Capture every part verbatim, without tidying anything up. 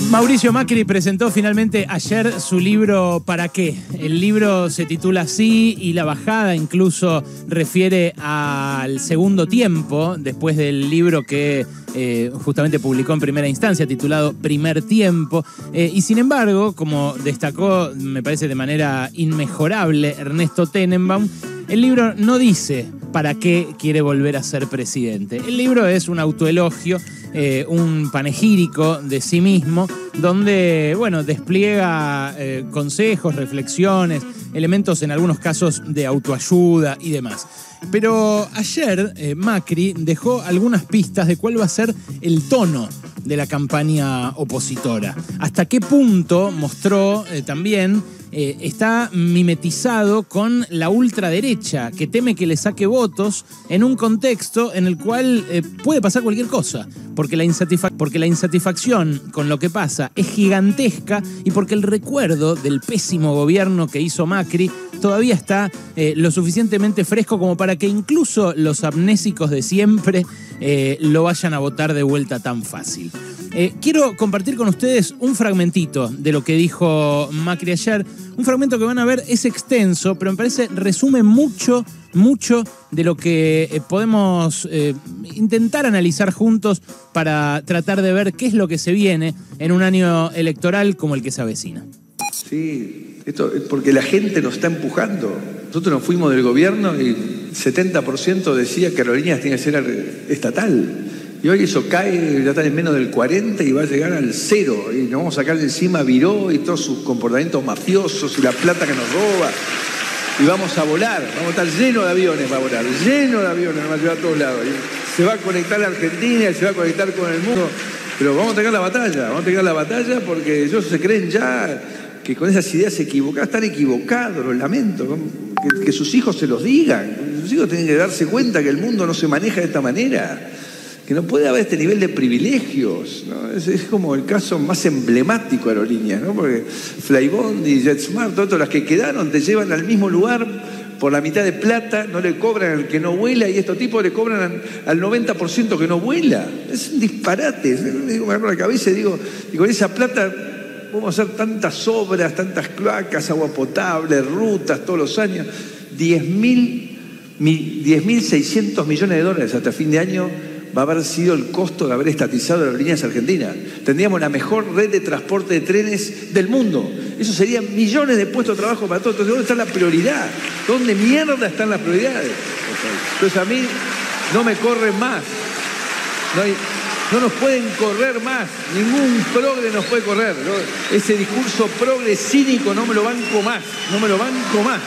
Mauricio Macri presentó finalmente ayer su libro ¿Para qué? El libro se titula así y la bajada incluso refiere al segundo tiempo, después del libro que eh, justamente publicó en primera instancia, titulado Primer Tiempo. Eh, y sin embargo, como destacó, me parece de manera inmejorable, Ernesto Tenenbaum, el libro no dice para qué quiere volver a ser presidente. El libro es un autoelogio, eh, un panegírico de sí mismo, donde, bueno, despliega eh, consejos, reflexiones, elementos en algunos casos de autoayuda y demás. Pero ayer eh, Macri dejó algunas pistas de cuál va a ser el tono de la campaña opositora. Hasta qué punto mostró eh, también eh, está mimetizado con la ultraderecha, que teme que le saque votos en un contexto en el cual eh, puede pasar cualquier cosa, porque la, insatisfac- porque la insatisfacción con lo que pasa es gigantesca y porque el recuerdo del pésimo gobierno que hizo Macri todavía está eh, lo suficientemente fresco como para que incluso los amnésicos de siempre eh, lo vayan a votar de vuelta tan fácil. Eh, quiero compartir con ustedes un fragmentito de lo que dijo Macri ayer. Un fragmento que van a ver es extenso, pero me parece resume mucho, mucho de lo que eh, podemos eh, intentar analizar juntos para tratar de ver qué es lo que se viene en un año electoral como el que se avecina. Sí, esto es porque la gente nos está empujando. Nosotros nos fuimos del gobierno y el setenta por ciento decía que Aerolíneas tiene que ser estatal. Y hoy eso cae, ya está en menos del cuarenta y va a llegar al cero. Y nos vamos a sacar de encima a Viró y todos sus comportamientos mafiosos y la plata que nos roba. Y vamos a volar, vamos a estar llenos de aviones para volar, llenos de aviones, nos va a llevar a todos lados. Y se va a conectar la Argentina, se va a conectar con el mundo. Pero vamos a tener la batalla, vamos a tener la batalla porque ellos se creen ya que con esas ideas equivocadas, están equivocados, los lamento. Que, que sus hijos se los digan, sus hijos tienen que darse cuenta que el mundo no se maneja de esta manera. Que no puede haber este nivel de privilegios, ¿no? Es, es como el caso más emblemático de Aerolíneas, ¿no? Porque Flybondi, JetSmart, todas las que quedaron te llevan al mismo lugar por la mitad de plata, no le cobran al que no vuela y estos tipos le cobran al, al noventa por ciento que no vuela. Es un disparate. Me digo, me agarro la cabeza y digo, y con esa plata vamos a hacer tantas obras, tantas cloacas, agua potable, rutas todos los años. diez mil seiscientos millones de dólares hasta fin de año va a haber sido el costo de haber estatizado Aerolíneas Argentinas. Tendríamos la mejor red de transporte de trenes del mundo. Eso serían millones de puestos de trabajo para todos. Entonces, ¿dónde está la prioridad? ¿Dónde mierda están las prioridades? Entonces, a mí no me corren más. No, hay, no nos pueden correr más. Ningún progre nos puede correr. ¿No? Ese discurso progre cínico no me lo banco más. No me lo banco más.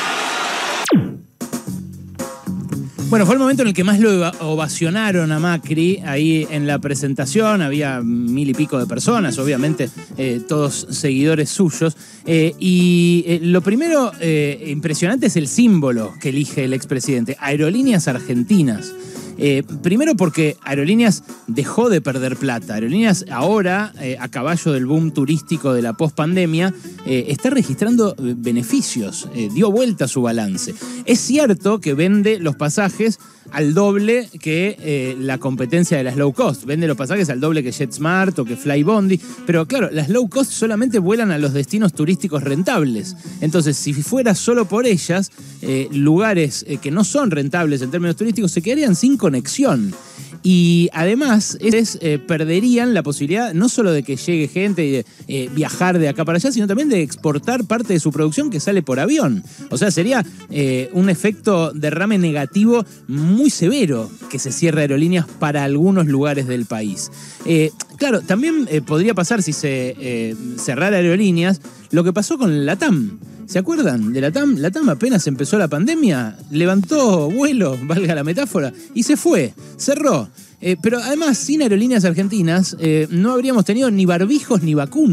Bueno, fue el momento en el que más lo ovacionaron a Macri. Ahí en la presentación había mil y pico de personas, obviamente eh, todos seguidores suyos. Eh, y eh, lo primero eh, impresionante es el símbolo que elige el expresidente, Aerolíneas Argentinas. Eh, primero porque Aerolíneas dejó de perder plata. Aerolíneas ahora, eh, a caballo del boom turístico de la pospandemia, eh, está registrando beneficios, eh, dio vuelta a su balance. Es cierto que vende los pasajes al doble que eh, la competencia de las low cost. Vende los pasajes al doble que JetSmart o que Flybondi. Pero claro, las low cost solamente vuelan a los destinos turísticos rentables. Entonces, si fuera solo por ellas, eh, lugares eh, que no son rentables en términos turísticos se quedarían sin conexión. Y además, es, eh, perderían la posibilidad no solo de que llegue gente y de eh, viajar de acá para allá, sino también de exportar parte de su producción que sale por avión. O sea, sería eh, un efecto derrame negativo muy severo que se cierre Aerolíneas para algunos lugares del país. Eh, claro, también eh, podría pasar si se eh, cerrara Aerolíneas lo que pasó con LATAM. ¿Se acuerdan de LATAM? LATAM apenas empezó la pandemia, levantó vuelo, valga la metáfora, y se fue, cerró. Eh, pero además, sin Aerolíneas Argentinas, eh, no habríamos tenido ni barbijos ni vacunas.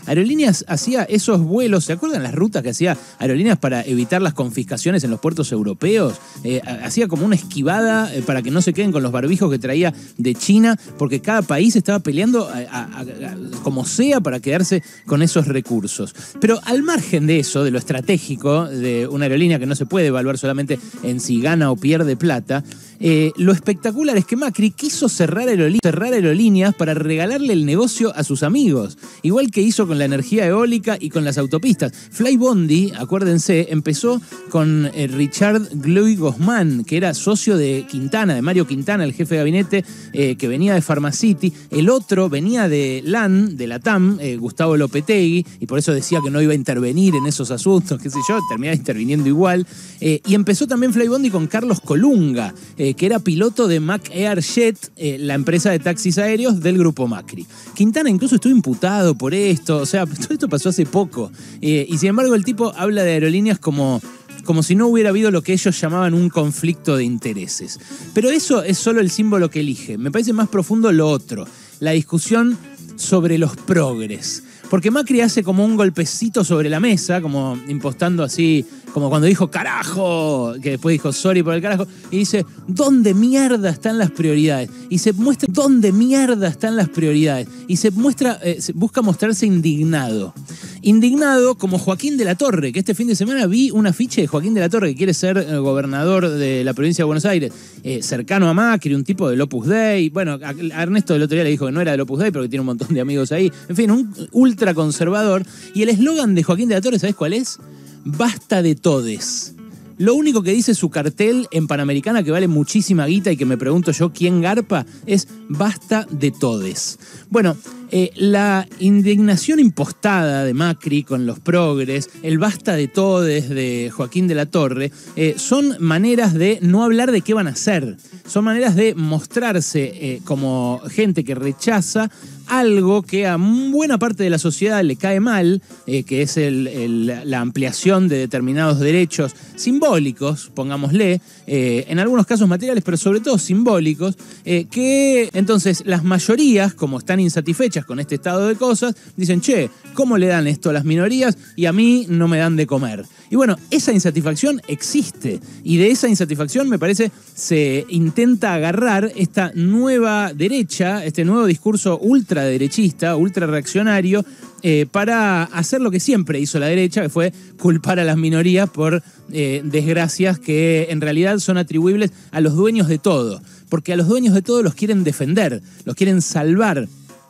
Aerolíneas hacía esos vuelos, ¿se acuerdan las rutas que hacía Aerolíneas para evitar las confiscaciones en los puertos europeos? Eh, hacía como una esquivada eh, para que no se queden con los barbijos que traía de China, porque cada país estaba peleando a, a, a, como sea para quedarse con esos recursos. Pero al margen de eso, de lo estratégico de una aerolínea que no se puede evaluar solamente en si gana o pierde plata, eh, lo espectacular es que Macri quiso cerrar, aerolí- cerrar aerolíneas para regalarle el negocio a sus amigos, igual que hizo con la energía eólica y con las autopistas. Flybondi, acuérdense, empezó con eh, Richard Gloy Guzmán, que era socio de Quintana, de Mario Quintana, el jefe de gabinete, eh, que venía de Pharmacity. El otro venía de LAN, de la T A M, eh, Gustavo Lopetegui, y por eso decía que no iba a intervenir en esos asuntos, qué sé yo, terminaba interviniendo igual. Eh, y empezó también Flybondi con Carlos Colunga, eh, que era piloto de Mac Air Jet, eh, la empresa de taxis aéreos del grupo Macri. Quintana incluso estuvo imputado por esto, o sea, todo esto pasó hace poco. Eh, y sin embargo el tipo habla de aerolíneas como... como si no hubiera habido lo que ellos llamaban un conflicto de intereses. Pero eso es solo el símbolo que elige. Me parece más profundo lo otro, la discusión sobre los progres. Porque Macri hace como un golpecito sobre la mesa, como impostando así, como cuando dijo carajo, que después dijo sorry por el carajo, y dice, ¿dónde mierda están las prioridades? Y se muestra, ¿dónde mierda están las prioridades? Y se muestra, eh, se busca mostrarse indignado. Indignado como Joaquín de la Torre, que este fin de semana vi un afiche de Joaquín de la Torre, que quiere ser eh, gobernador de la provincia de Buenos Aires, eh, cercano a Macri, un tipo del Opus Dei. Bueno, a, a Ernesto del otro día le dijo que no era del Opus Dei, pero que tiene un montón de amigos ahí. En fin, un ultra conservador. Y el eslogan de Joaquín de la Torre, ¿sabés cuál es? Basta de todes. Lo único que dice su cartel en Panamericana, que vale muchísima guita y que me pregunto yo quién garpa, es basta de todes. Bueno, eh, la indignación impostada de Macri con los progres, el basta de todes de Joaquín de la Torre, eh, son maneras de no hablar de qué van a hacer. Son maneras de mostrarse eh, como gente que rechaza algo que a buena parte de la sociedad le cae mal, eh, que es el, el, la ampliación de determinados derechos simbólicos, pongámosle, eh, en algunos casos materiales, pero sobre todo simbólicos, eh, que entonces las mayorías, como están insatisfechas con este estado de cosas, dicen, che, ¿cómo le dan esto a las minorías y a mí no me dan de comer? Y bueno, esa insatisfacción existe, y de esa insatisfacción, me parece, se intenta agarrar esta nueva derecha, este nuevo discurso ultraderechista, ultrarreaccionario, eh, para hacer lo que siempre hizo la derecha, que fue culpar a las minorías por eh, desgracias que en realidad son atribuibles a los dueños de todo, porque a los dueños de todo los quieren defender, los quieren salvar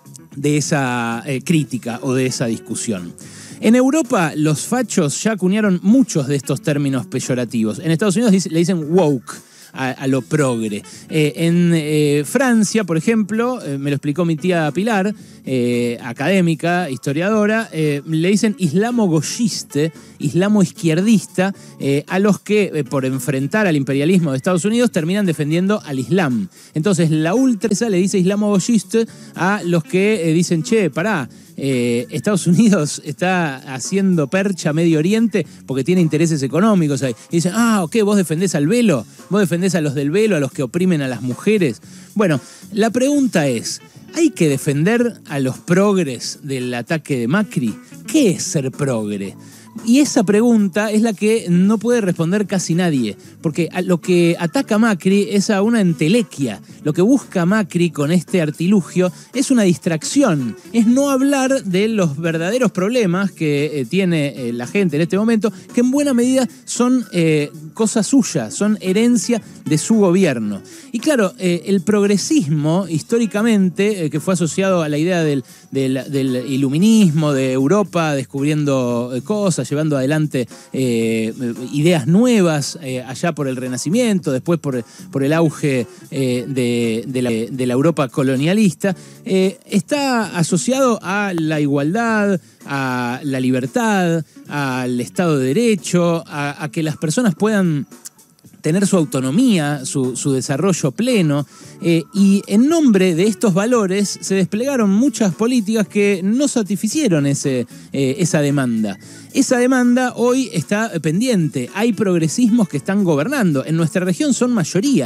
de esa eh, crítica o de esa discusión. En Europa, los fachos ya acuñaron muchos de estos términos peyorativos. En Estados Unidos dice, le dicen woke a, a lo progre. Eh, en eh, Francia, por ejemplo, eh, me lo explicó mi tía Pilar, eh, académica, historiadora, eh, le dicen islamo-goyiste, islamo-izquierdista, eh, a los que, eh, por enfrentar al imperialismo de Estados Unidos, terminan defendiendo al Islam. Entonces, la ultra le dice islamo-goyiste a los que eh, dicen, che, pará, Eh, Estados Unidos está haciendo percha a Medio Oriente porque tiene intereses económicos ahí. Y dicen, ah, ok, vos defendés al velo, vos defendés a los del velo, a los que oprimen a las mujeres. Bueno, la pregunta es, ¿hay que defender a los progres del ataque de Macri? ¿Qué es ser progre? Y esa pregunta es la que no puede responder casi nadie, porque a lo que ataca Macri es a una entelequia. Lo que busca Macri con este artilugio es una distracción, es no hablar de los verdaderos problemas que eh, tiene eh, la gente en este momento, que en buena medida son eh, cosas suyas, son herencia de su gobierno. Y claro, eh, el progresismo, históricamente, eh, que fue asociado a la idea del, del, del iluminismo, de Europa descubriendo eh, cosas, llevando adelante eh, ideas nuevas eh, allá por el Renacimiento, después por, por el auge eh, de, de, la, de la Europa colonialista, eh, está asociado a la igualdad, a la libertad, al Estado de Derecho, a, a que las personas puedan tener su autonomía, su, su desarrollo pleno, eh, y en nombre de estos valores se desplegaron muchas políticas que no satisficieron ese, eh, esa demanda. Esa demanda hoy está pendiente, hay progresismos que están gobernando, en nuestra región son mayoría.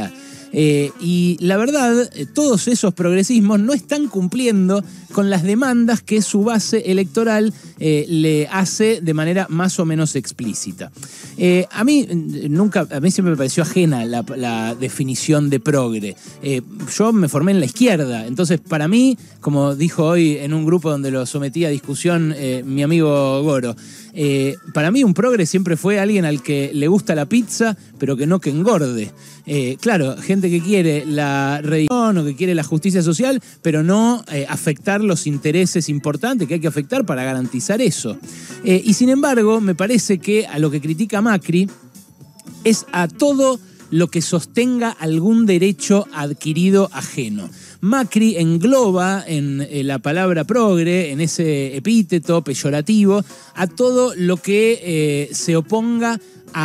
Eh, y la verdad, todos esos progresismos no están cumpliendo con las demandas que su base electoral eh, le hace de manera más o menos explícita. Eh, a mí nunca, a mí siempre me pareció ajena la, la definición de progre. Eh, yo me formé en la izquierda, entonces para mí, como dijo hoy en un grupo donde lo sometí a discusión eh, mi amigo Goro, Eh, para mí un progre siempre fue alguien al que le gusta la pizza, pero que no que engorde. Eh, claro, gente que quiere la redistribución o que quiere la justicia social, pero no eh, afectar los intereses importantes que hay que afectar para garantizar eso. Eh, y sin embargo, me parece que a lo que critica Macri es a todo lo que sostenga algún derecho adquirido ajeno. Macri engloba en la palabra progre, en ese epíteto peyorativo, a todo lo que eh, se oponga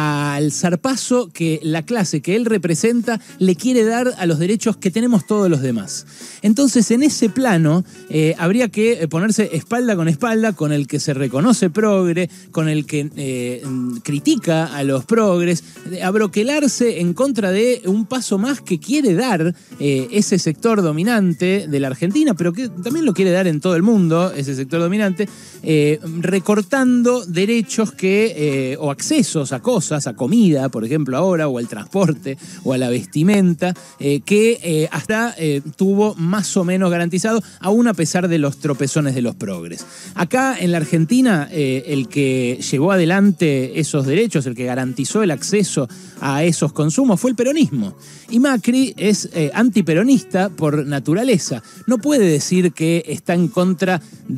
al zarpazo que la clase que él representa le quiere dar a los derechos que tenemos todos los demás. Entonces, en ese plano, eh, habría que ponerse espalda con espalda con el que se reconoce progre, con el que eh, critica a los progres, abroquelarse en contra de un paso más que quiere dar eh, ese sector dominante de la Argentina, pero que también lo quiere dar en todo el mundo, ese sector dominante, eh, recortando derechos que, eh, o accesos a cosas, a comida, por ejemplo, ahora, o al transporte, o a la vestimenta, eh, que eh, hasta eh, tuvo más o menos garantizado, aún a pesar de los tropezones de los progres. Acá en la Argentina, eh, el que llevó adelante esos derechos, el que garantizó el acceso a esos consumos, fue el peronismo. Y Macri es eh, antiperonista por naturaleza. No puede decir que está en contra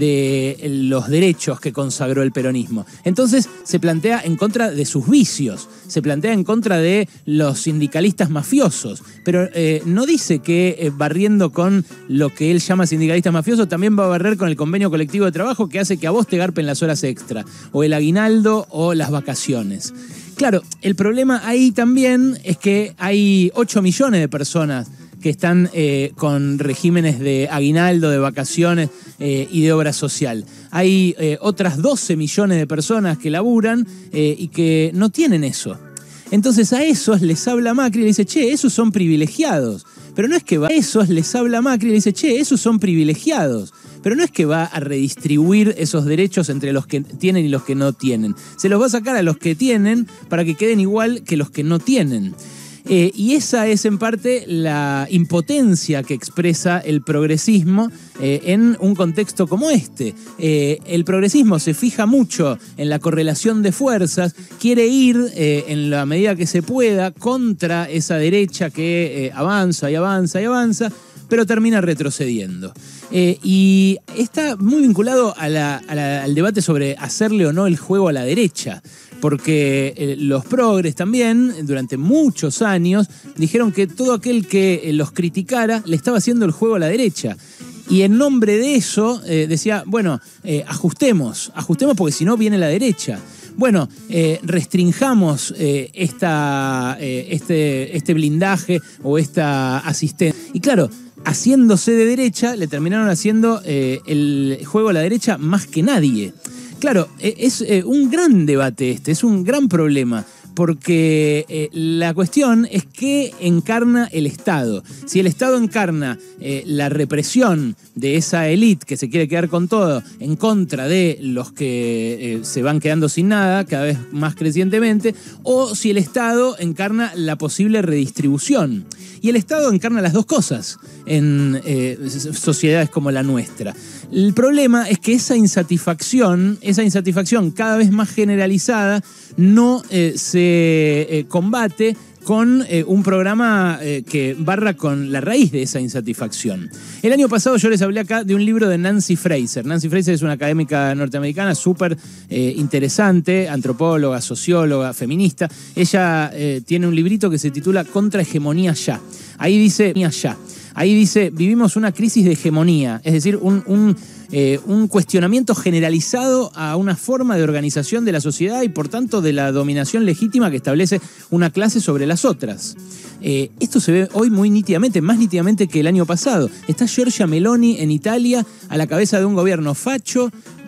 de los derechos que consagró el peronismo. Entonces se plantea en contra de sus vicios, se plantea en contra de los sindicalistas mafiosos, pero eh, no dice que eh, barriendo con lo que él llama sindicalistas mafiosos también va a barrer con el convenio colectivo de trabajo que hace que a vos te garpen las horas extra, o el aguinaldo o las vacaciones. Claro, el problema ahí también es que hay ocho millones de personas que están eh, con regímenes de aguinaldo, de vacaciones eh, y de obra social. Hay eh, otras doce millones de personas que laburan eh, y que no tienen eso. Entonces a esos les habla Macri y le dice, che, esos son privilegiados. Pero no es que va a esos les habla Macri y le dice, che, esos son privilegiados. Pero no es que va a redistribuir esos derechos entre los que tienen y los que no tienen. Se los va a sacar a los que tienen para que queden igual que los que no tienen. Eh, y esa es en parte la impotencia que expresa el progresismo eh, en un contexto como este. Eh, el progresismo se fija mucho en la correlación de fuerzas, quiere ir eh, en la medida que se pueda contra esa derecha que eh, avanza y avanza y avanza, pero termina retrocediendo. Eh, y está muy vinculado a la, a la, al debate sobre hacerle o no el juego a la derecha, porque eh, los progres también, durante muchos años, dijeron que todo aquel que eh, los criticara le estaba haciendo el juego a la derecha. Y en nombre de eso eh, decía, bueno, eh, ajustemos, ajustemos porque si no viene la derecha. Bueno, eh, restringamos eh, esta, eh, este, este blindaje o esta asistencia. Y claro, haciéndose de derecha, le terminaron haciendo eh, el juego a la derecha más que nadie. Claro, es eh, un gran debate este, es un gran problema, porque eh, la cuestión es qué encarna el Estado. Si el Estado encarna eh, la represión de esa élite que se quiere quedar con todo en contra de los que eh, se van quedando sin nada cada vez más crecientemente, o si el Estado encarna la posible redistribución. Y el Estado encarna las dos cosas en eh, sociedades como la nuestra. El problema es que esa insatisfacción, esa insatisfacción cada vez más generalizada, no eh, se eh, combate con eh, un programa eh, que barra con la raíz de esa insatisfacción. El año pasado yo les hablé acá de un libro de Nancy Fraser. Nancy Fraser es una académica norteamericana súper eh, interesante, antropóloga, socióloga, feminista. Ella eh, tiene un librito que se titula Contrahegemonía ya. Ahí dice, ya. Ahí dice, vivimos una crisis de hegemonía, es decir, un, un, eh, un cuestionamiento generalizado a una forma de organización de la sociedad y por tanto de la dominación legítima que establece una clase sobre las otras. Eh, esto se ve hoy muy nítidamente, más nítidamente que el año pasado. Está Giorgia Meloni en Italia a la cabeza de un gobierno facho,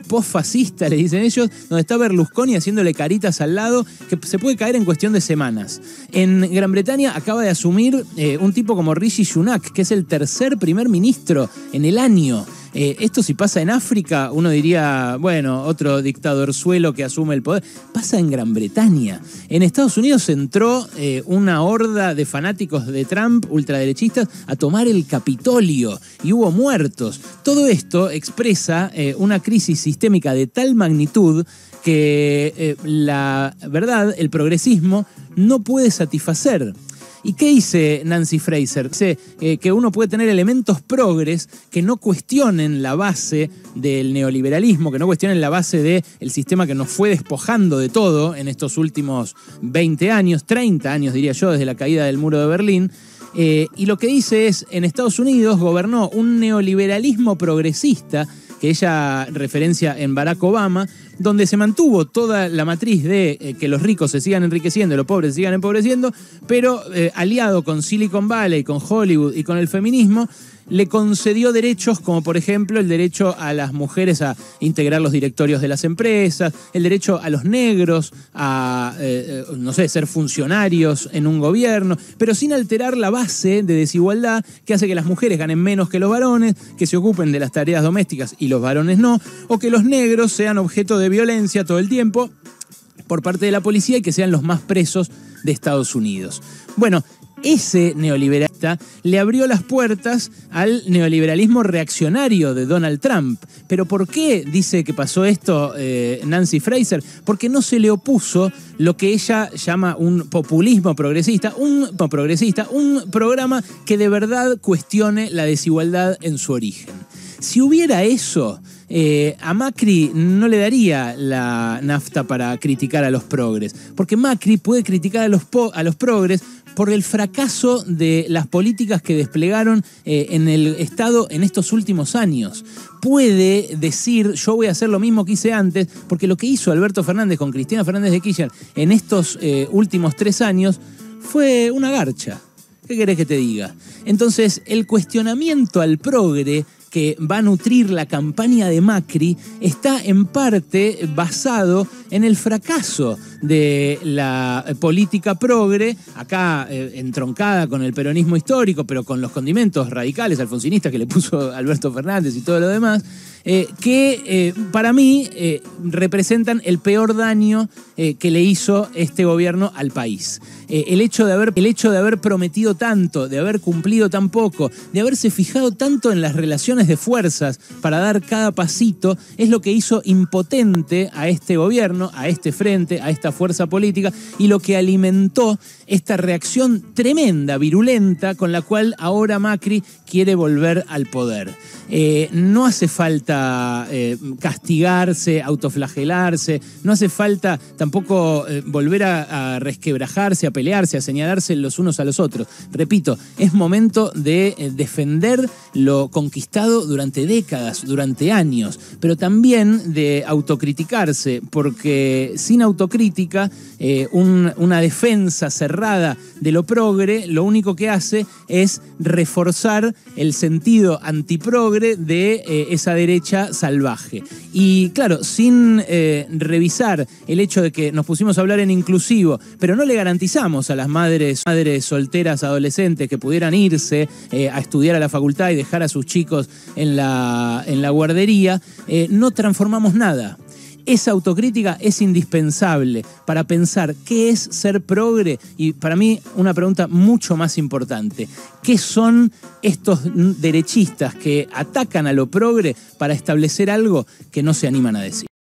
post-fascista, le dicen ellos, donde está Berlusconi haciéndole caritas al lado, que se puede caer en cuestión de semanas. En Gran Bretaña acaba de asumir eh, un tipo como Rishi Sunak, que es el tercer primer ministro en el año. Eh, esto si pasa en África, uno diría, bueno, otro dictadorzuelo que asume el poder. Pasa en Gran Bretaña. En Estados Unidos entró eh, una horda de fanáticos de Trump, ultraderechistas, a tomar el Capitolio y hubo muertos. Todo esto expresa eh, una crisis sistémica de tal magnitud que eh, la verdad, el progresismo no puede satisfacer. ¿Y qué dice Nancy Fraser? Dice eh, que uno puede tener elementos progres que no cuestionen la base del neoliberalismo, que no cuestionen la base del sistema que nos fue despojando de todo en estos últimos veinte años, treinta años diría yo, desde la caída del muro de Berlín. Eh, y lo que dice es, en Estados Unidos gobernó un neoliberalismo progresista, que ella referencia en Barack Obama, donde se mantuvo toda la matriz de eh, que los ricos se sigan enriqueciendo y los pobres se sigan empobreciendo, pero eh, aliado con Silicon Valley, con Hollywood y con el feminismo, le concedió derechos como por ejemplo el derecho a las mujeres a integrar los directorios de las empresas, el derecho a los negros a, eh, no sé, ser funcionarios en un gobierno, pero sin alterar la base de desigualdad que hace que las mujeres ganen menos que los varones, que se ocupen de las tareas domésticas y los varones no, o que los negros sean objeto de violencia todo el tiempo por parte de la policía y que sean los más presos de Estados Unidos. Bueno, ese neoliberalista le abrió las puertas al neoliberalismo reaccionario de Donald Trump. ¿Pero por qué dice que pasó esto eh, Nancy Fraser? Porque no se le opuso lo que ella llama un populismo progresista, un no, progresista, un programa que de verdad cuestione la desigualdad en su origen. Si hubiera eso, eh, a Macri no le daría la nafta para criticar a los progres, porque Macri puede criticar a los, po- a los progres por el fracaso de las políticas que desplegaron eh, en el Estado en estos últimos años. Puede decir, yo voy a hacer lo mismo que hice antes, porque lo que hizo Alberto Fernández con Cristina Fernández de Kirchner en estos eh, últimos tres años fue una garcha. ¿Qué querés que te diga? Entonces, el cuestionamiento al progre que va a nutrir la campaña de Macri está en parte basado en el fracaso de la política progre, acá eh, entroncada con el peronismo histórico, pero con los condimentos radicales alfonsinistas que le puso Alberto Fernández y todo lo demás, eh, que eh, para mí eh, representan el peor daño eh, que le hizo este gobierno al país. Eh, el, hecho de haber, el hecho de haber prometido tanto, de haber cumplido tan poco, de haberse fijado tanto en las relaciones de fuerzas para dar cada pasito, es lo que hizo impotente a este gobierno, a este frente, a esta fuerza política, y lo que alimentó esta reacción tremenda, virulenta, con la cual ahora Macri quiere volver al poder. Eh, no hace falta eh, castigarse, autoflagelarse, no hace falta tampoco eh, volver a, a resquebrajarse, a pelearse, a señalarse los unos a los otros. Repito, es momento de eh, defender lo conquistado durante décadas, durante años, pero también de autocriticarse, porque sin autocrítica, eh, un, una defensa cerrada de lo progre, lo único que hace es reforzar el sentido antiprogre de eh, esa derecha salvaje. Y claro, sin eh, revisar el hecho de que nos pusimos a hablar en inclusivo, pero no le garantizamos a las madres, madres solteras adolescentes que pudieran irse eh, a estudiar a la facultad y dejar a sus chicos en la, en la guardería, eh, no transformamos nada. Esa autocrítica es indispensable para pensar qué es ser progre y para mí una pregunta mucho más importante. ¿Qué son estos derechistas que atacan a lo progre para establecer algo que no se animan a decir?